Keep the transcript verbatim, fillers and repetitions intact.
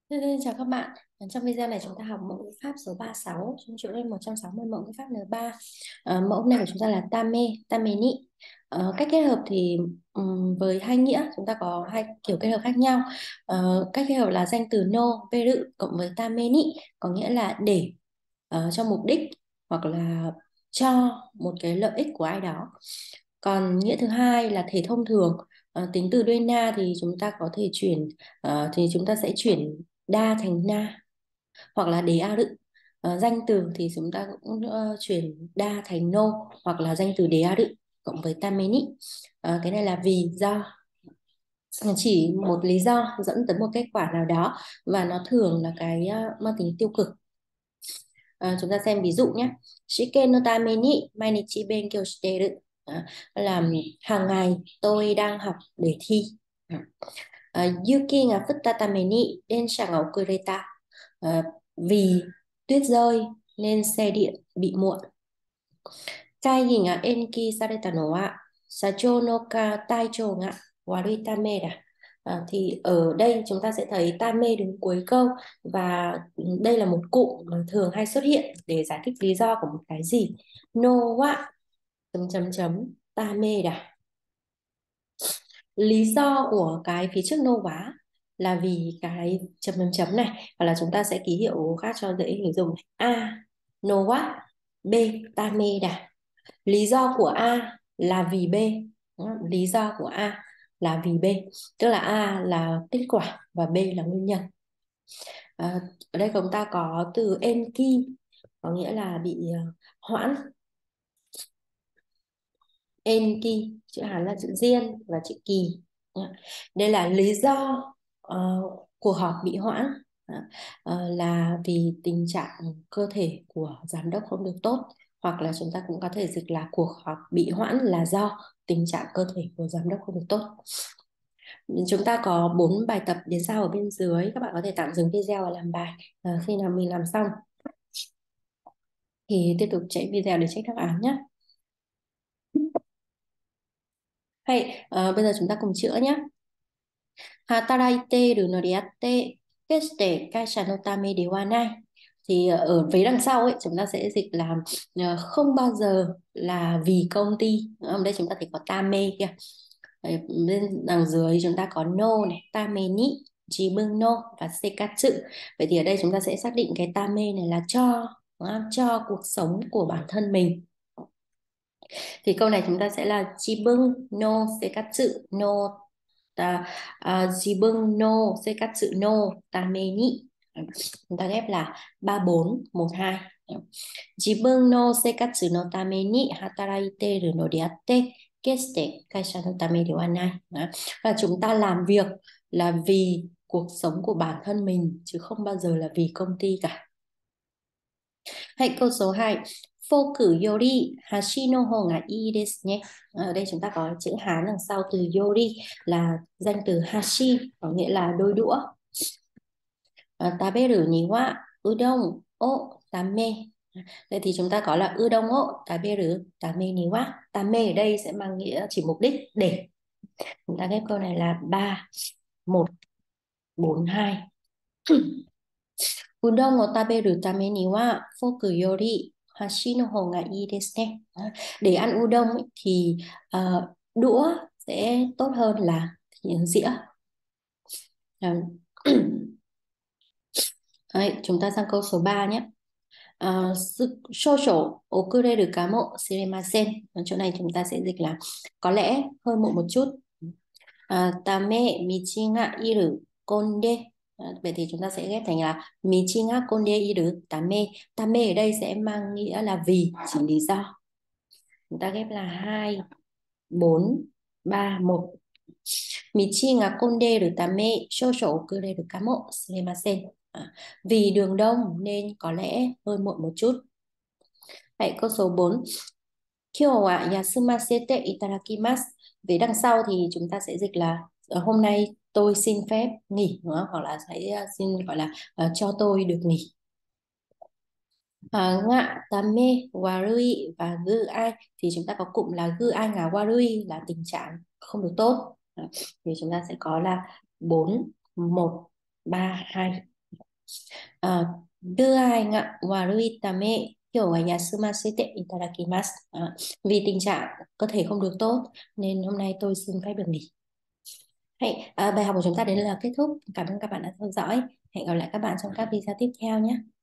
Xin xin chào các bạn. Trong video này chúng ta học mẫu ngữ pháp số ba mươi sáu trong chuỗi lên một trăm sáu mươi mẫu ngữ pháp N ba. Ờ, mẫu này của chúng ta là tame, tameni. Ờ, cách kết hợp thì ừm, với hai nghĩa chúng ta có hai kiểu kết hợp khác nhau. Ờ, cách kết hợp là danh từ no, peru cộng với tameni có nghĩa là để ờ, cho mục đích hoặc là cho một cái lợi ích của ai đó. Còn nghĩa thứ hai là thể thông thường. Ờ, tính từ đuôi na thì chúng ta có thể chuyển ờ, thì chúng ta sẽ chuyển đa thành na hoặc là đế a đự. Ờ, danh từ thì chúng ta cũng ờ, chuyển đa thành no hoặc là danh từ đế a đự cộng với tameni. Ờ, cái này là vì do, chỉ một lý do dẫn tới một kết quả nào đó và nó thường là cái ờ, mang tính tiêu cực. Ờ, chúng ta xem ví dụ nhé. Shike no tame ni mainichi benkyou shiteru. Đó, là hàng ngày tôi đang học để thi. Ờ, Yuki ga futta tame ni densha ga okureta. Ờ, vì tuyết rơi nên xe điện bị muộn. Kai ga enki sareta no wa sacho no ka taichou ga warui tame da. À, thì ở đây chúng ta sẽ thấy tame đứng cuối câu và đây là một cụm mà thường hay xuất hiện để giải thích lý do của một cái gì. No wa chấm chấm chấm tame da. Lý do của cái phía trước nô quá là vì cái chấm chấm chấm này, hoặc là chúng ta sẽ ký hiệu khác cho dễ hình dung này. A nô quá, B tameda. Lý do của A là vì B. Đúng không? Lý do của A là vì B, tức là A là kết quả và B là nguyên nhân. À, ở đây chúng ta có từ enki có nghĩa là bị uh, hoãn. Enki chữ Hán là chữ Diên và chữ Kỳ. Đây là lý do ờ, cuộc họp bị hoãn. Ờ, là vì tình trạng cơ thể của giám đốc không được tốt, hoặc là chúng ta cũng có thể dịch là cuộc họp bị hoãn là do tình trạng cơ thể của giám đốc không được tốt. Chúng ta có bốn bài tập đến sau ở bên dưới, các bạn có thể tạm dừng video và làm bài. Ờ, khi nào mình làm xong thì tiếp tục chạy video để check đáp án nhé. Hay, ờ, bây giờ chúng ta cùng chữa nhé. Hataraite no riatte keste kaisha no tame de wa nai. Thì ờ, ở phía đằng sau ấy chúng ta sẽ dịch là ờ, không bao giờ là vì công ty. Ở đây chúng ta thấy có tame kia. Đấy, bên đằng dưới chúng ta có no này, tame ni, jibun no và sekatsu. Vậy thì ở đây chúng ta sẽ xác định cái tame này là cho, đúng không? Cho cuộc sống của bản thân mình. Thì câu này chúng ta sẽ là jibun no sekatsu no ta uh, jibun no sekatsu no tame ni. Chúng ta ghép là ba bốn một hai. Jibun no sekatsu no tame ni hataraiteru no de atte keste kaisha no tame de wa nai. Đó. Và chúng ta làm việc là vì cuộc sống của bản thân mình chứ không bao giờ là vì công ty cả. Hãy câu số hai. Foku yori hashi no hou ga ii desu nhé. Ở đây chúng ta có chữ Hán đằng sau từ yori là danh từ hashi có nghĩa là đôi đũa. À, taberu ni wa udon o tame. Vậy thì chúng ta có là udon o taberu tame ni wa. Tame ở đây sẽ mang nghĩa chỉ mục đích để. Chúng ta ghép câu này là ba một bốn hai. Udon o taberu tame ni wa foku yori hashi no hou ga ii desu ne. Để ăn udon ấy, thì uh, đũa sẽ tốt hơn là dĩa. Đấy, chúng ta sang câu số ba nhé. Uh, Shosho okureru kamo shiremasen. Ở chỗ này chúng ta sẽ dịch là có lẽ hơi muộn một chút. Uh, Tame michi ga iru konde. Uh, vậy thì chúng ta sẽ ghép thành là michi ga konde iru tame. Tame ở đây sẽ mang nghĩa là vì, chỉ lý do. Chúng ta ghép là hai bốn ba một. Michi ga konderu tame shosho okureru kamo shiremasen. À, vì đường đông nên có lẽ hơi muộn một chút. Vậy câu số bốn. Kyou wa yasumasete itadakimasu. Về đằng sau thì chúng ta sẽ dịch là "Ờ, hôm nay tôi xin phép nghỉ", đúng không? Hoặc là sẽ uh, xin gọi là uh, cho tôi được nghỉ. Uh, ngạ, tame, warui và gu ai thì chúng ta có cụm là gu ai ngà warui là tình trạng không được tốt. Đó. Thì chúng ta sẽ có là bốn một ba hai. À, đưa ai ngạ warui tame kiểu ở nhà sumasete itadakimasu. À, vì tình trạng cơ thể không được tốt nên hôm nay tôi xin phép được nghỉ. Hay, à, bài học của chúng ta đến là kết thúc. Cảm ơn các bạn đã theo dõi. Hẹn gặp lại các bạn trong các video tiếp theo nhé.